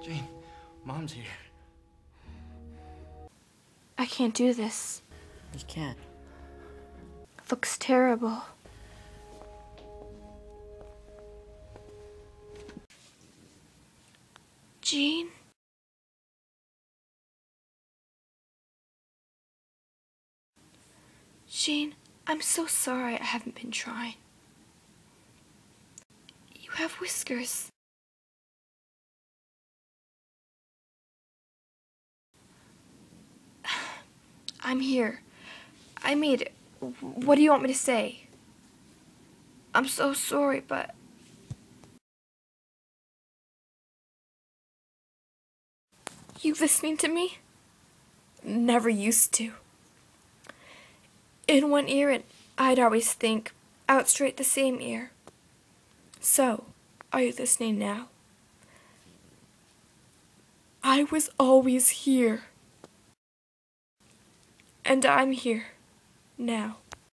Jane, Mom's here. I can't do this. You can't. It looks terrible. Jean? Jean, I'm so sorry I haven't been trying. You have whiskers. I'm here. I made it. What do you want me to say? I'm so sorry, but... You listening to me? Never used to. In one ear, and I'd always think, out straight the same ear. So, are you listening now? I was always here. And I'm here, now.